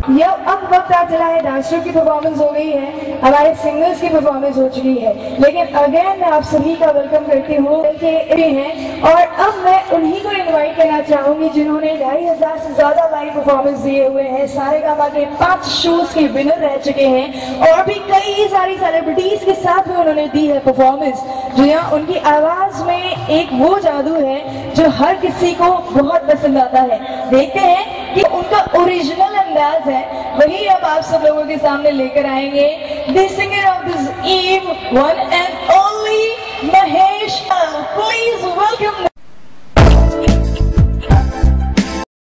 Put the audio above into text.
यह अब वक्त आ चला है, डांसरों की परफॉर्मेंस हो गई है, हमारे सिंगर्स की परफॉर्मेंस हो चुकी है, लेकिन अगेन मैं आप सभी का वेलकम करती हूँ हैं और अब मैं उन्हीं को इनवाइट करना चाहूंगी जिन्होंने 2500 से ज्यादा लाइव परफॉर्मेंस दिए हुए हैं, सारेगामा के 5 शोज के विनर रह चुके हैं और भी कई सारी सेलिब्रिटीज के साथ में उन्होंने दी है परफॉर्मेंस। जो यहाँ उनकी आवाज में एक वो जादू है जो हर किसी को बहुत पसंद आता है। देखते हैं कि उनका ओरिजिनल अंदाज है वही अब आप सब लोगों के सामने लेकर आएंगे। The singer of this eve, one and only Mahesh. Please welcome.